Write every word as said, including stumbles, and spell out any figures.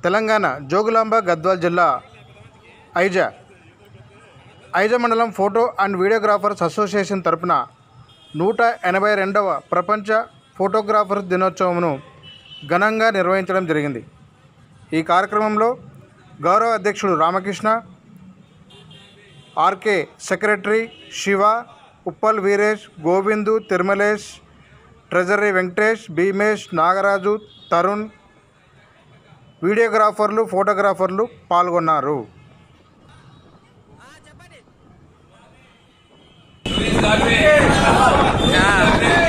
తెలంగాణ జోగులాంబ గద్వాల్ జిల్లా ఐజా ఐజా మండలం photo and videographers association తరపున నూట ఎనభై రెండవ ప్రపంచ ఫోటోగ్రాఫర్స్ దినోత్సవంను ఘనంగా నిర్వహించడం జరిగింది। ఈ కార్యక్రమంలో గౌరవ అధ్యక్షుడు Ramakrishna, RK secretary Siva, Uppal Veeresh, Govindu, Tirumalesh, treasury Venkatesh, Bheemesh, Nagaraju, Tarun, వీడియోగ్రాఫర్లు, ఫోటోగ్రాఫర్లు పాల్గొన్నారు। Yeah.